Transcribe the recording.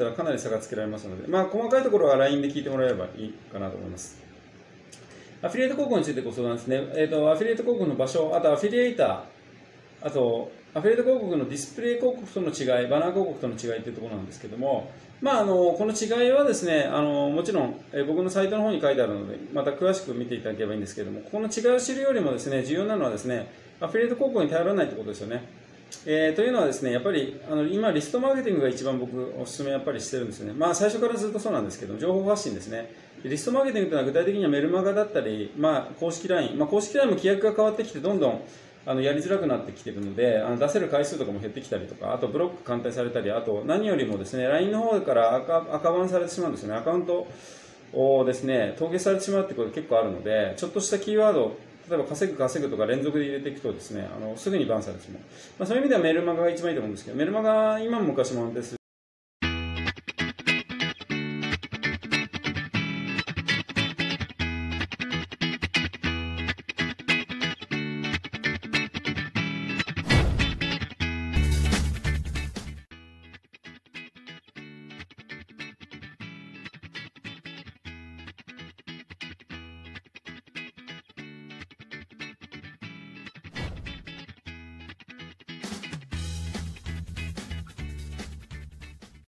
ったらかなり差がつけられますので、まあ、細かいところは LINE で聞いてもらえればいいかなと思います。アフィリエイト広告についてご相談ですね。アフィリエイト広告の場所、あとアフィリエイター、あと、アフィリエイト広告のディスプレイ広告との違い、バナー広告との違いというところなんですけども、まあ、この違いはですね、もちろん、僕のサイトの方に書いてあるので、また詳しく見ていただければいいんですけども、この違いを知るよりもですね、重要なのはですね、アフィリエイト広告に頼らないということですよね。というのはですね、やっぱり今、リストマーケティングが一番僕、おすすめやっぱりしてるんですよね。まあ、最初からずっとそうなんですけど、情報発信ですね。リストマーケティングというのは具体的にはメルマガだったり、まあ、公式 LINE、まあ、公式 LINE も規約が変わってきて、どんどんやりづらくなってきているので、出せる回数とかも減ってきたりとか、あとブロック艦隊されたり、あと何よりもですね、LINE の方から赤バンされてしまうんですよね。アカウントをですね、凍結されてしまうってことが結構あるので、ちょっとしたキーワード、例えば稼ぐとか連続で入れていくとですね、すぐにバンされてしまう。まあ、そういう意味ではメルマガが一番いいと思うんですけど、メルマガ今も昔もです